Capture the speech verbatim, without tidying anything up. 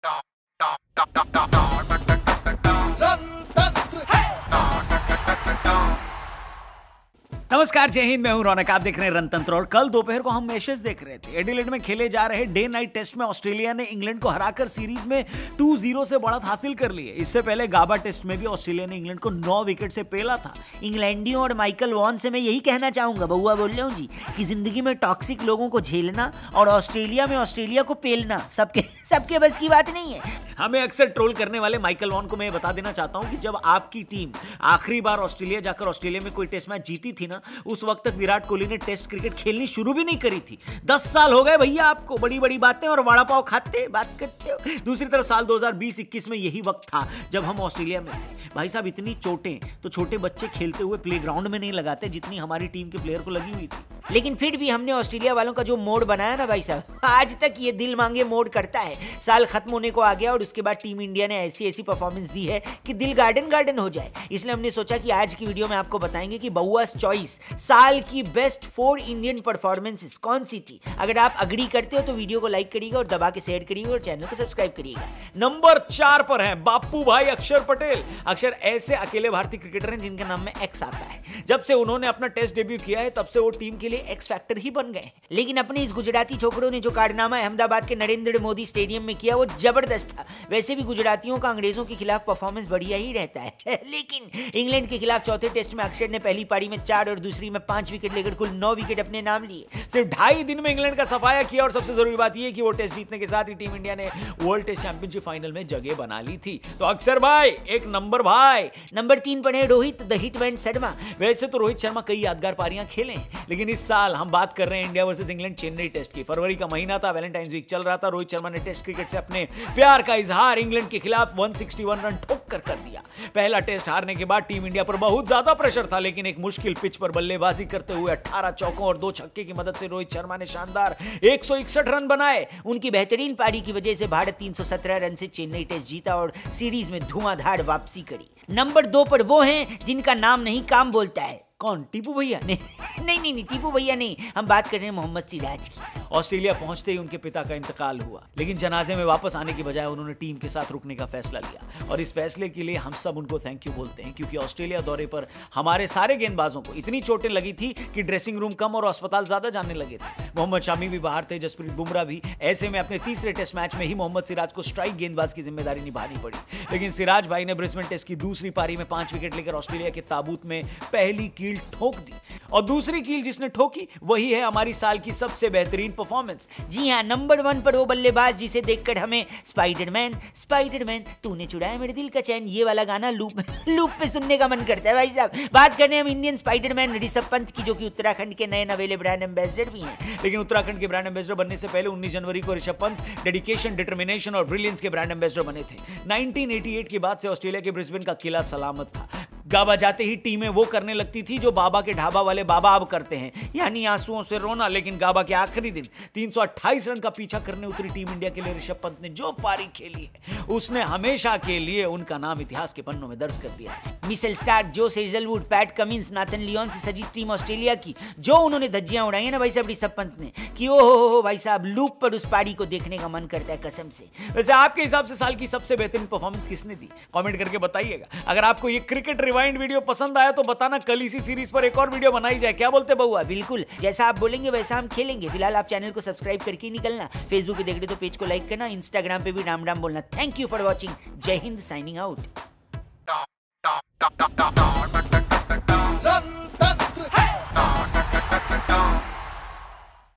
नमस्कार, जय हिंद। मैं हूं रौनक, आप देख रहे हैं रणतंत्र। और कल दोपहर को हम मैचेस देख रहे थे। एडिलेड में खेले जा रहे डे नाइट टेस्ट में ऑस्ट्रेलिया ने इंग्लैंड को हराकर सीरीज में टू जीरो से बढ़त हासिल कर ली है। इससे पहले गाबा टेस्ट में भी ऑस्ट्रेलिया ने इंग्लैंड को नौ विकेट से पेला था। इंग्लैंडियों और माइकल वॉन से मैं यही कहना चाहूंगा, बउआ बोल रहा हूँ जी, कि जिंदगी में टॉक्सिक लोगों को झेलना और ऑस्ट्रेलिया में ऑस्ट्रेलिया को पेलना सबके सबके बस की बात नहीं है। हमें अक्सर ट्रोल करने वाले माइकल वॉन को मैं बता देना चाहता हूं कि जब आपकी टीम आखिरी बार ऑस्ट्रेलिया जाकर ऑस्ट्रेलिया में कोई टेस्ट मैच जीती थी ना, उस वक्त तक विराट कोहली ने टेस्ट क्रिकेट खेलनी शुरू भी नहीं करी थी। दस साल हो गए भैया आपको, बड़ी बड़ी बातें और वड़ा पाव खाते बात करते हो। दूसरी तरफ साल दो हज़ार बीस इक्कीस में यही वक्त था जब हम ऑस्ट्रेलिया में थे। भाई साहब, इतनी चोटें तो छोटे बच्चे खेलते हुए प्लेग्राउंड में नहीं लगाते जितनी हमारी टीम के प्लेयर को लगी हुई थी। लेकिन फिर भी हमने ऑस्ट्रेलिया वालों का जो मोड बनाया ना भाई साहब, आज तक ये दिल मांगे मोड करता है। साल खत्म होने को आ गया और उसके बाद टीम इंडिया ने ऐसी ऐसी परफॉर्मेंस दी है कि दिल गार्डन गार्डन हो जाए। इसलिए हमने सोचा कि आज की वीडियो में आपको बताएंगे कि बउआस चॉइस साल की बेस्ट फोर इंडियन परफॉर्मेंसेस कौन सी थी। अगर आप अग्री करते हो तो वीडियो को लाइक करिएगा और दबा के शेयर करिएगा और चैनल को सब्सक्राइब करिएगा। नंबर चार पर है बापू भाई अक्षर पटेल। अक्षर ऐसे अकेले भारतीय क्रिकेटर हैं जिनके नाम में एक्स आता है। जब से उन्होंने अपना टेस्ट डेब्यू किया है तब से वो टीम के लिए एक्स फैक्टर ही बन गए। लेकिन अपने इस गुजराती छोकरों ने जो कारनामा अहमदाबाद के नरेंद्र मोदी स्टेडियम में किया वो जबरदस्त था। वैसे भी गुजरातियों का अंग्रेजों के खिलाफ परफॉर्मेंस बढ़िया ही रहता है। लेकिन इंग्लैंड के खिलाफ चौथे टेस्ट में अक्षर ने पहली पारी में चार और दूसरी में पांच विकेट लेकर कुल नौ विकेट अपने नाम लिए। सिर्फ ढाई दिन में इंग्लैंड का सफाया किया और सबसे जरूरी बात यह कि वो टेस्ट जीतने के साथ ही टीम इंडिया ने वर्ल्ड टेस्ट चैंपियनशिप फाइनल में जगह बना ली थी। तो अक्षर भाई एक नंबर भाई। नंबर तीन पर है रोहित द हिटमैन शर्मा। वैसे तो रोहित शर्मा कई यादगार पारियां खेले, लेकिन इस साल हम बात कर रहे हैं India versus England Chennai test की। फरवरी का महीना था, वैलेंटाइंस वीक चल रहा था। रोहित शर्मा ने टेस्ट क्रिकेट से अपने प्यार का इजहार इंग्लैंड के खिलाफ एक सौ इकसठ रन ठोक कर कर दिया। पहला टेस्ट हारने के बाद टीम इंडिया पर बहुत ज्यादा प्रेशर था, लेकिन एक मुश्किल पिच पर बल्लेबाजी करते हुए अठारह चौकों और दो छक्के की मदद से रोहित शर्मा ने शानदार एक सौ इकसठ रन बनाए। उनकी बेहतरीन पारी की वजह से भारत तीन सौ सत्रह रन से चेन्नई टेस्ट जीता और सीरीज में धुआंधार वापसी करी। नंबर दो पर वो हैं जिनका नाम नहीं काम बोलता है। कौन? टीपू भैया? नहीं नहीं नहीं, नहीं टीपू भैया नहीं, हम बात कर रहे हैं मोहम्मद सिराज की। ऑस्ट्रेलिया पहुंचते ही उनके पिता का इंतकाल हुआ, लेकिन जनाजे में वापस आने की बजाय उन्होंने टीम के साथ रुकने का फैसला लिया। और इस फैसले के लिए हम सब उनको थैंक यू बोलते हैं, क्योंकि ऑस्ट्रेलिया दौरे पर हमारे सारे गेंदबाजों को इतनी चोटें लगी थी कि ड्रेसिंग रूम कम और अस्पताल ज्यादा जाने लगे थे। मोहम्मद शामी भी बाहर थे, जसप्रीत बुमराह भी। ऐसे में अपने तीसरे टेस्ट मैच में ही मोहम्मद सिराज को स्ट्राइक गेंदबाज की जिम्मेदारी निभानी पड़ी। लेकिन सिराज भाई ने ब्रिस्बेन टेस्ट की दूसरी पारी में पांच विकेट लेकर ऑस्ट्रेलिया के ताबूत में पहली कील ठोक दी, और दूसरी कील जिसने ठोकी वही है हमारी साल की सबसे बेहतरीन परफॉर्मेंस। जी हां, नंबर वन पर वो बल्लेबाज जिसे देखकर हमें स्पाइडरमैन स्पाइडरमैन तूने चुराया मेरे दिल का चैन, ये वाला गाना लूप लूप पे सुनने का मन करता है भाई साहब। बात करने हम इंडियन स्पाइडरमैन ऋषभ पंत की, जो कि उत्तराखंड के नए नवेले ब्रांड एम्बेसडर भी हैं। लेकिन उत्तराखंड के ब्रांड एम्बेसडर बनने से पहले उन्नीस जनवरी को ऋषभ पंत डेडिकेशन, डिटर्मिनेशन और ब्रिलियंस के ब्रांड एम्बेसडर बने थे। उन्नीस सौ अट्ठासी के बाद से ऑस्ट्रेलिया के ब्रिस्बेन का किला सलामत था। गाबा जाते ही टीमें वो करने लगती थी जो बाबा के ढाबा वाले बाबा अब करते हैं, यानी आंसुओं से रोना। लेकिन गाबा के आखिरी दिन तीन सौ अट्ठाईस रन का पीछा करने उतरी टीम इंडिया के लिए ऋषभ पंत ने जो पारी खेली है, उसने हमेशा के लिए उनका नाम इतिहास के पन्नों में दर्ज कर दिया है। Mitchell Starc, Josh Hazlewood, Pat Cummins, Nathan Lyon से सजी टीम ऑस्ट्रेलिया की जो उन्होंने धज्जियां उड़ाई है ना भाई साहब ऋषभ पंत ने, कि ओ हो हो भाई साहब, लूप पर उस पारी को देखने का मन करता है कसम से। वैसे आपके हिसाब से साल की सबसे बेहतरीन परफॉर्मेंस किसने दी? कमेंट करके बताइएगा। अगर आपको ये क्रिकेट रिवाइंड वीडियो पसंद आया तो बताना, कल इसी सीरीज पर एक और वीडियो बनाई जाए। क्या बोलते बउआ? बिल्कुल, जैसा आप बोलेंगे वैसा हम खेलेंगे। फिलहाल आप चैनल को सब्सक्राइब करके निकलना, फेसबुक पे देख रहे तो पेज को लाइक करना, इंस्टाग्राम पे भी राम राम बोलना। Thank you for watching. जय हिंद, साइनिंग आउट।